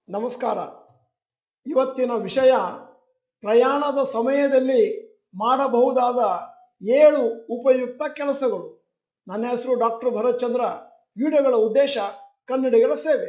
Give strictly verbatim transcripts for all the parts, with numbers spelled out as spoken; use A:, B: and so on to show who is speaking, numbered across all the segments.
A: ನಮಸ್ಕಾರ. ಇವತ್ತಿನ ವಿಷಯ ಪ್ರಯಾಣದ ಸಮಯದಲ್ಲಿ ಮಾಡಬಹುದಾದ ಏಳು ಉಪಯುಕ್ತ ಕೆಲಸಗಳು. ನನ್ನ ಹೆಸರು ಡಾಕ್ಟರ್ ಭರತ್ ಚಂದ್ರ. ವಿಡಿಯೋಗಳ ಉದ್ದೇಶ ಕನ್ನಡಿಗರ ಸೇವೆ.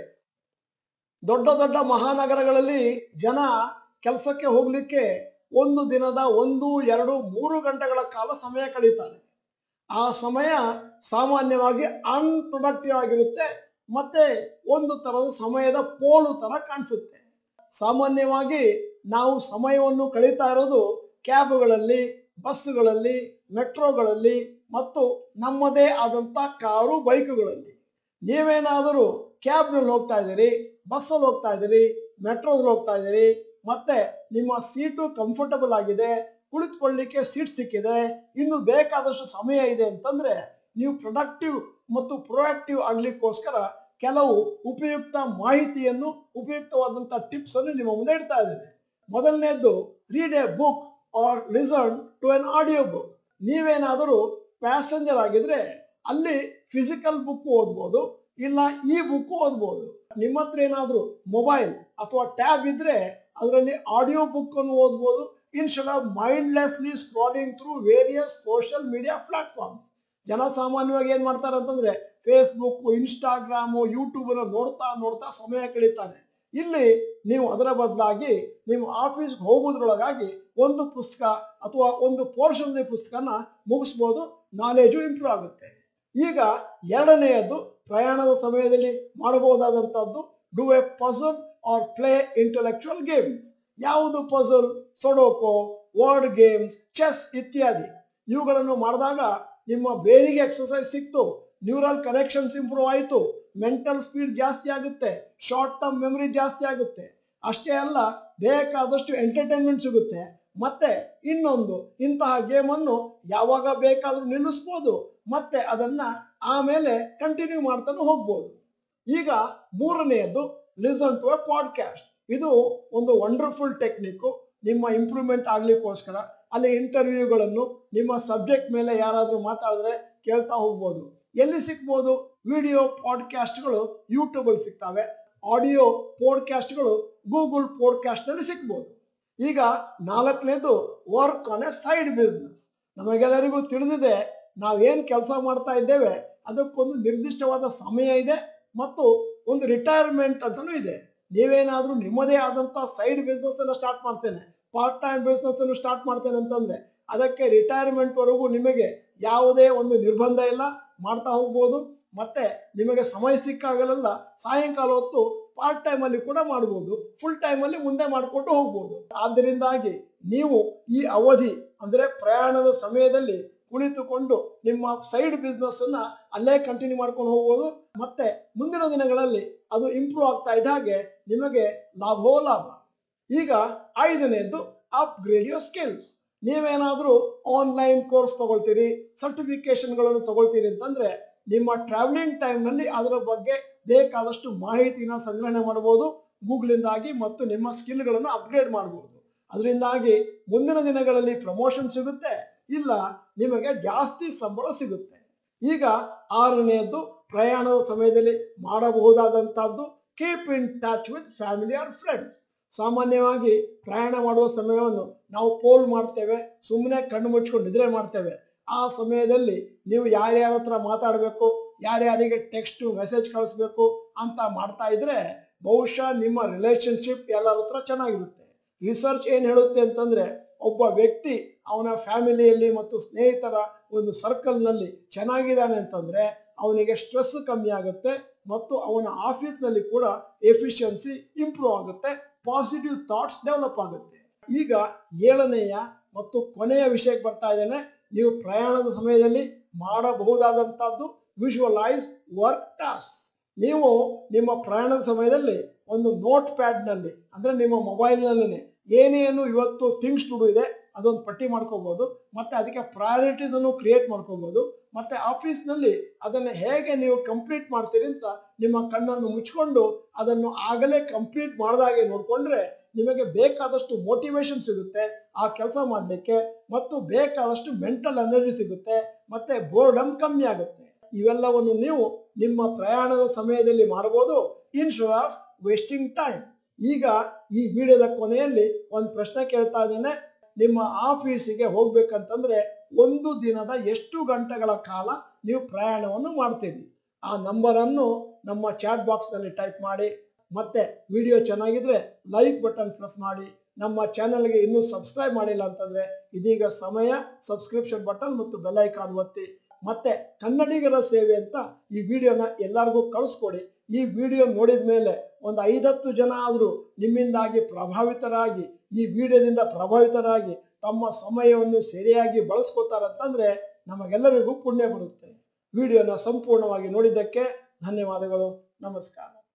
A: ದೊಡ್ಡ ದೊಡ್ಡ ಮಹಾನಗರಗಳಲ್ಲಿ ಜನ ಕೆಲಸಕ್ಕೆ ಹೋಗಲಿಕ್ಕೆ ಒಂದು ದಿನದ ಒಂದು ಎರಡು ಮೂರು ಗಂಟೆಗಳ ಕಾಲ ಸಮಯ ಕಳೀತಾರೆ. ಆ ಸಮಯ ಸಾಮಾನ್ಯವಾಗಿ ಅನ್ಪ್ರೊಡಕ್ಟಿವ್ ಆಗಿರುತ್ತೆ, ಮತ್ತೆ ಒಂದು ತರದ ಸಮಯದ ಪೋಲು ತರ ಕಾಣಿಸುತ್ತೆ. ಸಾಮಾನ್ಯವಾಗಿ ನಾವು ಸಮಯವನ್ನು ಕಳೀತಾ ಇರೋದು ಕ್ಯಾಬ್ಗಳಲ್ಲಿ, ಬಸ್ಗಳಲ್ಲಿ, ಮೆಟ್ರೋಗಳಲ್ಲಿ ಮತ್ತು ನಮ್ಮದೇ ಆದಂಥ ಕಾರು, ಬೈಕುಗಳಲ್ಲಿ. ನೀವೇನಾದರೂ ಕ್ಯಾಬ್ನಲ್ಲಿ ಹೋಗ್ತಾ ಇದ್ದೀರಿ, ಬಸ್ಸಲ್ಲಿ ಹೋಗ್ತಾ ಇದ್ದೀರಿ, ಮೆಟ್ರೋದಲ್ಲಿ ಹೋಗ್ತಾ ಇದ್ದೀರಿ, ಮತ್ತೆ ನಿಮ್ಮ ಸೀಟು ಕಂಫರ್ಟಬಲ್ ಆಗಿದೆ, ಕುಳಿತುಕೊಳ್ಳಲಿಕ್ಕೆ ಸೀಟ್ ಸಿಕ್ಕಿದೆ, ಇನ್ನು ಬೇಕಾದಷ್ಟು ಸಮಯ ಇದೆ ಅಂತಂದ್ರೆ ನೀವು ಪ್ರೊಡಕ್ಟಿವ್ ಮತ್ತು ಪ್ರೊಆಕ್ಟಿವ್ ಆಗ್ಲಿಕ್ಕೋಸ್ಕರ ಕೆಲವು ಉಪಯುಕ್ತ ಮಾಹಿತಿಯನ್ನು, ಉಪಯುಕ್ತವಾದಂಥ ಟಿಪ್ಸ್ ಅನ್ನು ನಿಮ್ಮ ಮುಂದೆ ಇಡ್ತಾ ಇದ್ದೇನೆ. ಮೊದಲನೇದ್ದು, read a book or listen to an audio book. ನೀವೇನಾದರೂ ಪ್ಯಾಸೆಂಜರ್ ಆಗಿದ್ರೆ ಅಲ್ಲಿ ಫಿಸಿಕಲ್ ಬುಕ್ ಓದ್ಬೋದು, ಇಲ್ಲ ಈ ಬುಕ್ ಓದ್ಬೋದು. ನಿಮ್ಮ ಹತ್ರ ಏನಾದರೂ ಮೊಬೈಲ್ ಅಥವಾ ಟ್ಯಾಬ್ ಇದ್ರೆ ಅದರಲ್ಲಿ ಆಡಿಯೋ ಬುಕ್ ಅನ್ನು ಓದ್ಬೋದು, instead of mindlessly scrolling through various social media platforms. ಜನ ಸಾಮಾನ್ಯವಾಗಿ ಏನ್ ಮಾಡ್ತಾರೆ ಅಂತಂದ್ರೆ ಫೇಸ್ಬುಕ್, ಇನ್ಸ್ಟಾಗ್ರಾಮು, ಯೂಟ್ಯೂಬ್ ಅನ್ನು ನೋಡ್ತಾ ನೋಡ್ತಾ ಸಮಯ ಕಳೀತಾನೆ. ಇಲ್ಲಿ ನೀವು ಅದರ ಬದಲಾಗಿ ನೀವು ಆಫೀಸ್ಗೆ ಹೋಗೋದ್ರೊಳಗಾಗಿ ಒಂದು ಪುಸ್ತಕ ಅಥವಾ ಒಂದು ಪೋರ್ಷನ್ ಪುಸ್ತಕನ ಮುಗಿಸ್ಬೋದು, ನಾಲೆಜು ಇಂಪ್ರೂವ್ ಆಗುತ್ತೆ. ಈಗ ಎರಡನೆಯದು, ಪ್ರಯಾಣದ ಸಮಯದಲ್ಲಿ ಮಾಡಬಹುದಾದಂಥದ್ದು, do a puzzle or play intellectual games. ಯಾವುದು puzzle? Sudoku, word games, chess ಇತ್ಯಾದಿ. ಇವುಗಳನ್ನು ಮಾಡಿದಾಗ ನಿಮ್ಮ ಬ್ರೈನಿಗೆ ಎಕ್ಸರ್ಸೈಸ್ ಸಿಕ್ತು, ನ್ಯೂರಲ್ ಕನೆಕ್ಷನ್ಸ್ ಇಂಪ್ರೂವ್ ಆಯಿತು, ಮೆಂಟಲ್ ಸ್ಪೀಡ್ ಜಾಸ್ತಿ ಆಗುತ್ತೆ, ಶಾರ್ಟ್ ಟರ್ಮ್ ಮೆಮರಿ ಜಾಸ್ತಿ ಆಗುತ್ತೆ. ಅಷ್ಟೇ ಅಲ್ಲ, ಬೇಕಾದಷ್ಟು ಎಂಟರ್ಟೈನ್ಮೆಂಟ್ ಸಿಗುತ್ತೆ. ಮತ್ತೆ ಇನ್ನೊಂದು, ಇಂತಹ ಗೇಮನ್ನು ಯಾವಾಗ ಬೇಕಾದರೂ ನಿಲ್ಲಿಸ್ಬೋದು, ಮತ್ತೆ ಅದನ್ನ ಆಮೇಲೆ ಕಂಟಿನ್ಯೂ ಮಾಡ್ತಾನೆ ಹೋಗ್ಬೋದು. ಈಗ ಮೂರನೆಯದು, ಲಿಸನ್ ಟು ಎ ಪಾಡ್ಕಾಸ್ಟ್. ಇದು ಒಂದು ವಂಡರ್ಫುಲ್ ಟೆಕ್ನಿಕ್ಕು ನಿಮ್ಮ ಇಂಪ್ರೂವ್ಮೆಂಟ್ ಆಗ್ಲಿಕ್ಕೋಸ್ಕರ. ಅಲ್ಲಿ ಇಂಟರ್ವ್ಯೂಗಳನ್ನು, ನಿಮ್ಮ ಸಬ್ಜೆಕ್ಟ್ ಮೇಲೆ ಯಾರಾದರೂ ಮಾತಾಡಿದ್ರೆ ಕೇಳ್ತಾ ಹೋಗ್ಬೋದು. ಎಲ್ಲಿ ಸಿಗ್ಬೋದು? ವಿಡಿಯೋ ಪಾಡ್ಕಾಸ್ಟ್ಗಳು ಯೂಟ್ಯೂಬಲ್ಲಿ ಸಿಗ್ತವೆ, ಆಡಿಯೋ ಪಾಡ್ಕಾಸ್ಟ್ಗಳು ಗೂಗಲ್ ಪಾಡ್ಕಾಸ್ಟ್ನಲ್ಲಿ ಸಿಗ್ಬೋದು. ಈಗ ನಾಲ್ಕನೇದು, work on a side business. ನಮಗೆಲ್ಲರಿಗೂ ತಿಳಿದಿದೆ, ನಾವೇನು ಕೆಲಸ ಮಾಡ್ತಾ ಇದ್ದೇವೆ ಅದಕ್ಕೊಂದು ನಿರ್ದಿಷ್ಟವಾದ ಸಮಯ ಇದೆ ಮತ್ತು ಒಂದು ರಿಟೈರ್ಮೆಂಟ್ ಅಂತಲೂ ಇದೆ. ನೀವೇನಾದರೂ ನಿಮ್ಮದೇ ಆದಂಥ ಸೈಡ್ ಬಿಸ್ನೆಸ್ ಅನ್ನು ಸ್ಟಾರ್ಟ್ ಮಾಡ್ತೇನೆ, ಪಾರ್ಟ್ ಟೈಮ್ ಬಿಸ್ನೆಸ್ ಅನ್ನು ಸ್ಟಾರ್ಟ್ ಮಾಡ್ತೇನೆ ಅಂತಂದ್ರೆ ಅದಕ್ಕೆ ರಿಟೈರ್ಮೆಂಟ್ ವರೆಗೂ ನಿಮಗೆ ಯಾವುದೇ ಒಂದು ನಿರ್ಬಂಧ ಇಲ್ಲ, ಮಾಡ್ತಾ ಹೋಗ್ಬೋದು. ಮತ್ತೆ ನಿಮಗೆ ಸಮಯ ಸಿಕ್ಕಾಗಲೆಲ್ಲ ಸಾಯಂಕಾಲ ಹೊತ್ತು ಪಾರ್ಟ್ ಟೈಮ್ ಅಲ್ಲಿ ಕೂಡ ಮಾಡ್ಬೋದು, ಫುಲ್ ಟೈಮ್ ಅಲ್ಲಿ ಮುಂದೆ ಮಾಡಿಕೊಂಡು ಹೋಗ್ಬೋದು. ಆದ್ದರಿಂದಾಗಿ ನೀವು ಈ ಅವಧಿ ಅಂದ್ರೆ ಪ್ರಯಾಣದ ಸಮಯದಲ್ಲಿ ಕುಳಿತುಕೊಂಡು ನಿಮ್ಮ ಸೈಡ್ ಬಿಸ್ನೆಸ್ ಅನ್ನ ಅಲ್ಲೇ ಕಂಟಿನ್ಯೂ ಮಾಡ್ಕೊಂಡು ಹೋಗ್ಬೋದು. ಮತ್ತೆ ಮುಂದಿನ ದಿನಗಳಲ್ಲಿ ಅದು ಇಂಪ್ರೂವ್ ಆಗ್ತಾ ಇದ್ದ ಹಾಗೆ ನಿಮಗೆ ಲಾಭವೋ ಲಾಭ. ಈಗ ಐದನೇದು, ಅಪ್ಗ್ರೇಡ್ ಯುವರ್ ಸ್ಕಿಲ್ಸ್. ನೀವೇನಾದರೂ ಆನ್ಲೈನ್ ಕೋರ್ಸ್ ತಗೊಳ್ತೀರಿ, ಸರ್ಟಿಫಿಕೇಶನ್ಗಳನ್ನು ತಗೊಳ್ತೀರಿ ಅಂತಂದ್ರೆ ನಿಮ್ಮ ಟ್ರಾವೆಲಿಂಗ್ ಟೈಮ್ನಲ್ಲಿ ಅದರ ಬಗ್ಗೆ ಬೇಕಾದಷ್ಟು ಮಾಹಿತಿನ ಸಂಗ್ರಹಣೆ ಮಾಡ್ಬೋದು ಗೂಗಲಿಂದಾಗಿ, ಮತ್ತು ನಿಮ್ಮ ಸ್ಕಿಲ್ಗಳನ್ನು ಅಪ್ಗ್ರೇಡ್ ಮಾಡ್ಬೋದು. ಅದರಿಂದಾಗಿ ಮುಂದಿನ ದಿನಗಳಲ್ಲಿ ಪ್ರಮೋಷನ್ ಸಿಗುತ್ತೆ, ಇಲ್ಲ ನಿಮಗೆ ಜಾಸ್ತಿ ಸಂಬಳ ಸಿಗುತ್ತೆ. ಈಗ ಆರನೆಯದ್ದು, ಪ್ರಯಾಣದ ಸಮಯದಲ್ಲಿ ಮಾಡಬಹುದಾದಂತಹದ್ದು, keep in touch with family or friends. ಸಾಮಾನ್ಯವಾಗಿ ಪ್ರಯಾಣ ಮಾಡುವ ಸಮಯವನ್ನು ನಾವು ಪೋಲ್ ಮಾಡ್ತೇವೆ, ಸುಮ್ಮನೆ ಕಣ್ಣು ಮುಚ್ಕೊಂಡು ನಿದ್ರೆ ಮಾಡ್ತೇವೆ. ಆ ಸಮಯದಲ್ಲಿ ನೀವು ಯಾರ್ಯಾರ ಹತ್ರ ಮಾತಾಡಬೇಕು, ಯಾರ್ಯಾರಿಗೆ ಟೆಕ್ಸ್ಟ್ ಮೆಸೇಜ್ ಕಳಿಸ್ಬೇಕು ಅಂತ ಮಾಡ್ತಾ ಇದ್ರೆ ಬಹುಶಃ ನಿಮ್ಮ ರಿಲೇಶನ್ಶಿಪ್ ಎಲ್ಲರ ಹತ್ರ ಚೆನ್ನಾಗಿರುತ್ತೆ. ರಿಸರ್ಚ್ ಏನು ಹೇಳುತ್ತೆ ಅಂತಂದ್ರೆ, ಒಬ್ಬ ವ್ಯಕ್ತಿ ಅವನ ಫ್ಯಾಮಿಲಿಯಲ್ಲಿ ಮತ್ತು ಸ್ನೇಹಿತರ ಒಂದು ಸರ್ಕಲ್ನಲ್ಲಿ ಚೆನ್ನಾಗಿದ್ದಾನೆ ಅಂತಂದ್ರೆ ಅವನಿಗೆ ಸ್ಟ್ರೆಸ್ ಕಮ್ಮಿ ಆಗುತ್ತೆ ಮತ್ತು ಅವನ ಆಫೀಸ್ನಲ್ಲಿ ಕೂಡ ಎಫಿಷಿಯನ್ಸಿ ಇಂಪ್ರೂವ್ ಆಗುತ್ತೆ, ಪಾಸಿಟಿವ್ ಥಾಟ್ಸ್ ಡೆವಲಪ್ ಆಗುತ್ತೆ. ಈಗ ಏಳನೆಯ ಮತ್ತು ಕೊನೆಯ ವಿಷಯಕ್ಕೆ ಬರ್ತಾ ಇದ್ದೇನೆ. ನೀವು ಪ್ರಯಾಣದ ಸಮಯದಲ್ಲಿ ಮಾಡಬಹುದಾದಂತಹದ್ದು, ವಿಜುವಲೈಸ್ ವರ್ಕ್ ಟಾಸ್ಕ್. ನೀವು ನಿಮ್ಮ ಪ್ರಯಾಣದ ಸಮಯದಲ್ಲಿ ಒಂದು ನೋಟ್ ಪ್ಯಾಡ್ನಲ್ಲಿ ಅಂದ್ರೆ ನಿಮ್ಮ ಮೊಬೈಲ್ನಲ್ಲಿ ಏನೇನು ಇವತ್ತು ಥಿಂಗ್ಸ್ ಟು ಡು ಇದೆ ಅದೊಂದು ಪಟ್ಟಿ ಮಾಡ್ಕೋಬಹುದು, ಮತ್ತೆ ಅದಕ್ಕೆ ಪ್ರಯಾರಿಟೀಸ್ ಅನ್ನು ಕ್ರಿಯೇಟ್ ಮಾಡ್ಕೋಬಹುದು. ಮತ್ತೆ ಆಫೀಸ್ನಲ್ಲಿ ಅದನ್ನು ಹೇಗೆ ನೀವು ಕಂಪ್ಲೀಟ್ ಮಾಡ್ತೀರಿ ಅಂತ ನಿಮ್ಮ ಕಣ್ಣನ್ನು ಮುಚ್ಕೊಂಡು ಅದನ್ನು ಆಗಲೇ ಕಂಪ್ಲೀಟ್ ಮಾಡಿದಾಗೆ ನೋಡಿಕೊಂಡ್ರೆ ನಿಮಗೆ ಬೇಕಾದಷ್ಟು ಮೋಟಿವೇಶನ್ ಸಿಗುತ್ತೆ ಆ ಕೆಲಸ ಮಾಡಲಿಕ್ಕೆ, ಮತ್ತು ಬೇಕಾದಷ್ಟು ಮೆಂಟಲ್ ಎನರ್ಜಿ ಸಿಗುತ್ತೆ, ಮತ್ತೆ ಬೋರ್ಡಮ್ ಕಮ್ಮಿ ಆಗುತ್ತೆ. ಇವೆಲ್ಲವನ್ನು ನೀವು ನಿಮ್ಮ ಪ್ರಯಾಣದ ಸಮಯದಲ್ಲಿ ಮಾಡಬಹುದು, ಇನ್ಸ್ಟೆಡ್ ಆಫ್ ವೇಸ್ಟಿಂಗ್ ಟೈಮ್. ಈಗ ಈ ವಿಡಿಯೋದ ಕೊನೆಯಲ್ಲಿ ಒಂದು ಪ್ರಶ್ನೆ ಕೇಳ್ತಾ ಇದ್ದೇನೆ. ನಿಮ್ಮ ಆಫೀಸಿಗೆ ಹೋಗ್ಬೇಕಂತಂದ್ರೆ ಒಂದು ದಿನದ ಎಷ್ಟು ಗಂಟೆಗಳ ಕಾಲ ನೀವು ಪ್ರಯಾಣವನ್ನು ಮಾಡ್ತೀರಿ? ಆ ನಂಬರನ್ನು ನಮ್ಮ ಚಾಟ್ ಬಾಕ್ಸ್ನಲ್ಲಿ ಟೈಪ್ ಮಾಡಿ. ಮತ್ತೆ ವಿಡಿಯೋ ಚೆನ್ನಾಗಿದ್ರೆ ಲೈಕ್ ಬಟನ್ ಪ್ರೆಸ್ ಮಾಡಿ. ನಮ್ಮ ಚಾನೆಲ್ಗೆ ಇನ್ನೂ ಸಬ್ಸ್ಕ್ರೈಬ್ ಮಾಡಿಲ್ಲ ಅಂತಂದ್ರೆ ಇದೀಗ ಸಮಯ ಸಬ್ಸ್ಕ್ರಿಪ್ಷನ್ ಬಟನ್ ಮತ್ತು ಬೆಲ್ ಐಕಾನ್ ಒತ್ತಿ. ಮತ್ತೆ ಕನ್ನಡಿಗರ ಸೇವೆ ಅಂತ ಈ ವಿಡಿಯೋನ ಎಲ್ಲರಿಗೂ ಕಳಿಸ್ಕೊಡಿ. ಈ ವಿಡಿಯೋ ನೋಡಿದ ಮೇಲೆ ಒಂದು ಐದತ್ತು ಜನ ಆದರೂ ನಿಮ್ಮಿಂದಾಗಿ ಪ್ರಭಾವಿತರಾಗಿ ಈ ವಿಡಿಯೋದಿಂದ ಪ್ರಭಾವಿತರಾಗಿ ತಮ್ಮ ಸಮಯವನ್ನು ಸರಿಯಾಗಿ ಬಳಸ್ಕೋತಾರಂತಂದ್ರೆ ನಮಗೆಲ್ಲರಿಗೂ ಪುಣ್ಯ ಬರುತ್ತೆ. ವಿಡಿಯೋನ ಸಂಪೂರ್ಣವಾಗಿ ನೋಡಿದ್ದಕ್ಕೆ ಧನ್ಯವಾದಗಳು. ನಮಸ್ಕಾರ.